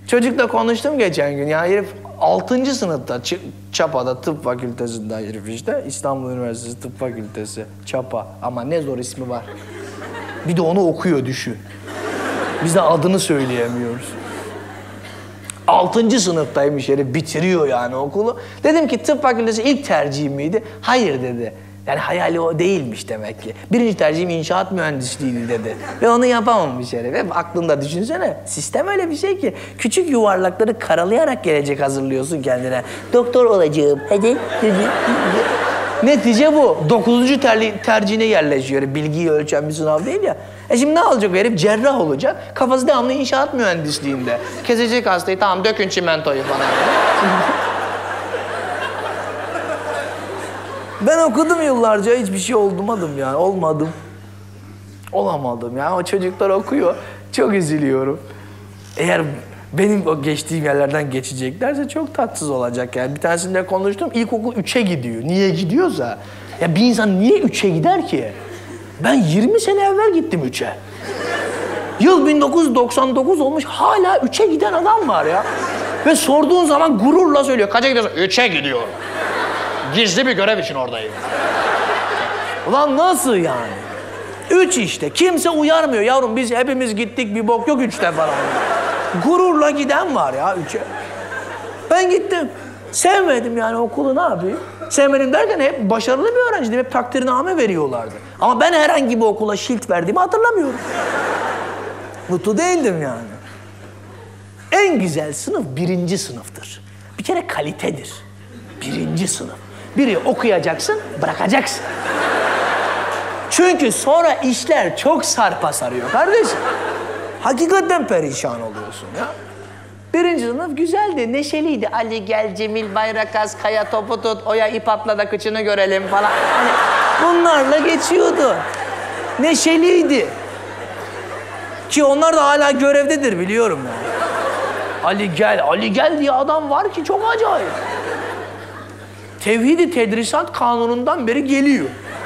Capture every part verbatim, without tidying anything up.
Çocukla konuştum geçen gün. Ya herif altıncı sınıfta Çapa'da tıp fakültesinde herif işte. İstanbul Üniversitesi Tıp Fakültesi. Çapa. Ama ne zor ismi var. Bir de onu okuyor düşün. Biz de adını söyleyemiyoruz. Altıncı sınıftaymış herif. Bitiriyor yani okulu. Dedim ki tıp fakültesi ilk tercihim miydi? Hayır dedi. Yani hayali o değilmiş demek ki. Birinci tercihim inşaat mühendisliğiydi dedi. Ve onu yapamamış herif. Hep aklında düşünsene. Sistem öyle bir şey ki. Küçük yuvarlakları karalayarak gelecek hazırlıyorsun kendine. Doktor olacağım. Hadi. Netice bu. Dokuzuncu ter tercihine yerleşiyor. Bilgiyi ölçen bir sınav değil ya. E şimdi ne olacak herif? Cerrah olacak. Kafası devamlı inşaat mühendisliğinde. Kesecek hastayı. Tamam dökün çimentoyu falan. Ben okudum yıllarca, hiçbir şey olmadım yani, olmadım. Olamadım ya, o çocuklar okuyor, çok üzülüyorum. Eğer benim o geçtiğim yerlerden geçeceklerse çok tatsız olacak yani. Bir tanesinde konuştum, ilkokul üçe gidiyor. Niye gidiyorsa? Ya bir insan niye üçe gider ki? Ben yirmi sene evvel gittim üçe. Yıl bin dokuz yüz doksan dokuz olmuş, hala üçe giden adam var ya. Ve sorduğun zaman gururla söylüyor, kaça gidiyorsun? Üçe gidiyorum. Gizli bir görev için oradayım. Ulan nasıl yani? Üç işte. Kimse uyarmıyor. Yavrum biz hepimiz gittik, bir bok yok üçte falan. Gururla giden var ya üçe. Ben gittim. Sevmedim yani okulu, ne yapayım? Sevmedim derken hep başarılı bir öğrenciydim. Hep takdirname veriyorlardı. Ama ben herhangi bir okula şilt verdiğimi hatırlamıyorum. Mutlu değildim yani. En güzel sınıf birinci sınıftır. Bir kere kalitedir. Birinci sınıf. Biri okuyacaksın, bırakacaksın. Çünkü sonra işler çok sarpa sarıyor kardeşim. Hakikaten perişan oluyorsun ya. Birinci sınıf güzeldi, neşeliydi. Ali gel, Cemil Bayrakaz, Kaya topu tut, Oya ip atla da kıçını görelim falan. Hani bunlarla geçiyordu. Neşeliydi. Ki onlar da hala görevdedir biliyorum yani. Ali gel, Ali gel diye adam var ki çok acayip. Tevhid-i Tedrisat Kanunu'ndan beri geliyor.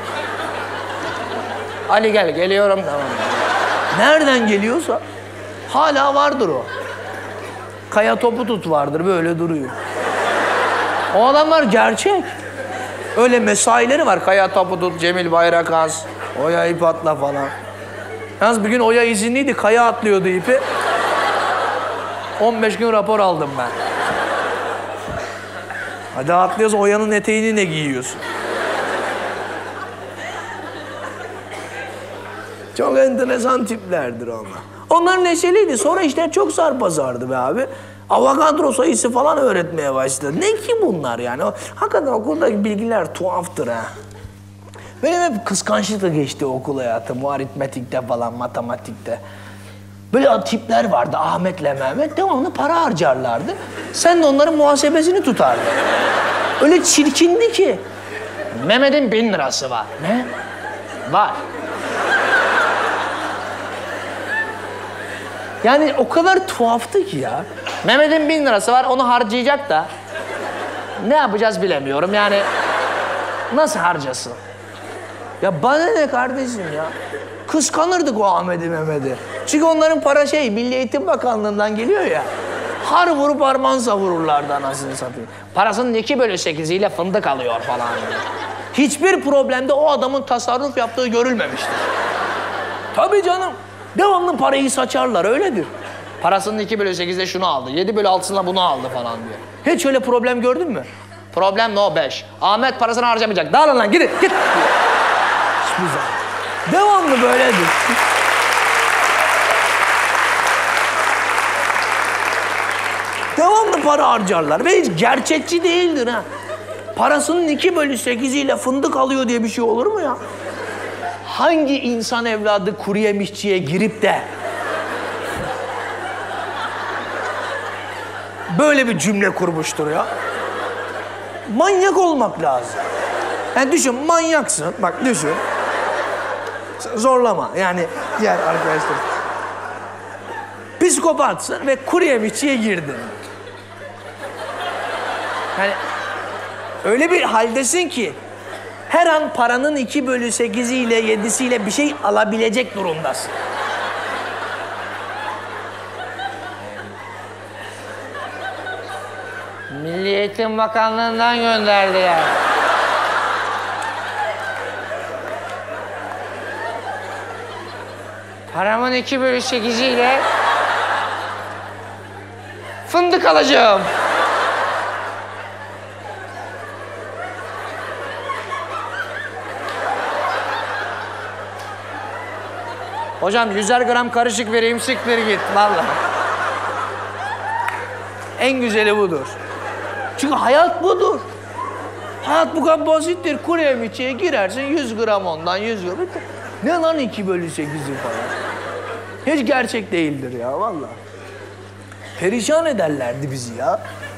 Ali gel, geliyorum tamam. Nereden geliyorsa hala vardır o. Kaya topu tut vardır, böyle duruyor. O adamlar gerçek. Öyle mesaileri var. Kaya topu tut, Cemil Bayrakaz, Oya ip atla falan. Yalnız bir gün Oya izinliydi, Kaya atlıyordu ipi. on beş gün rapor aldım ben. Hadi atlıyorsun, Oya'nın eteğini ne giyiyorsun? Çok enteresan tiplerdir onlar. Onlar neşeliydi. Sonra işler çok sarpazardı be abi. Avokadro sayısı falan öğretmeye başladı. Ne ki bunlar yani? O, hakikaten okuldaki bilgiler tuhaftır ha. Benim hep kıskançlıkla geçti okul hayatım. Bu aritmetikte falan, matematikte. Böyle tipler vardı, Ahmet'le Mehmet. Devamlı para harcarlardı. Sen de onların muhasebesini tutardın. Öyle çirkindi ki. Mehmet'in bin lirası var. Ne? Var. Yani o kadar tuhaftı ki ya. Mehmet'in bin lirası var, onu harcayacak da. Ne yapacağız bilemiyorum yani. Nasıl harcasın? Ya bana ne kardeşim ya? Kıskanırdık o Ahmet'i Mehmet'i. Çünkü onların para şey, Milli Eğitim Bakanlığı'ndan geliyor ya. Har vurup harman savururlardı anasını satayım. Parasının iki bölü sekiziyle fındık alıyor falan. Hiçbir problemde o adamın tasarruf yaptığı görülmemiştir. Tabii canım. Devamlı parayı saçarlar, öyledir. Parasının iki bölü sekizde şunu aldı, yedi bölü altısında bunu aldı falan diyor. Hiç öyle problem gördün mü? Problem no beş. Ahmet parasını harcamayacak. Dağılın lan, gidin, git. Hiçbir zaman. Devamlı böyledir. Devamlı para harcarlar ve hiç gerçekçi değildir ha. Parasının iki bölü sekiziyle fındık alıyor diye bir şey olur mu ya? Hangi insan evladı kuru yemişçiye girip de böyle bir cümle kurmuştur ya? Manyak olmak lazım. Yani düşün, manyaksın. Bak düşün. Zorlama yani diğer arkadaşlar. Psikopatsın ve kuru yemişçiye girdin. Yani öyle bir haldesin ki her an paranın iki bölü sekiziyle yedisiyle bir şey alabilecek durumdasın. Milli Eğitim Bakanlığı'ndan gönderdiler. Paramın iki bölü sekiziyle fındık alacağım. Hocam yüzer gram karışık vereyim, siktir git vallahi. En güzeli budur. Çünkü hayat budur. Hayat bu kadar basittir. Kuru yemişçiye girersin yüz gram ondan yüz gram. Ne lan iki bölü sekizi falan. Hiç gerçek değildir ya vallahi. Perişan ederlerdi bizi ya.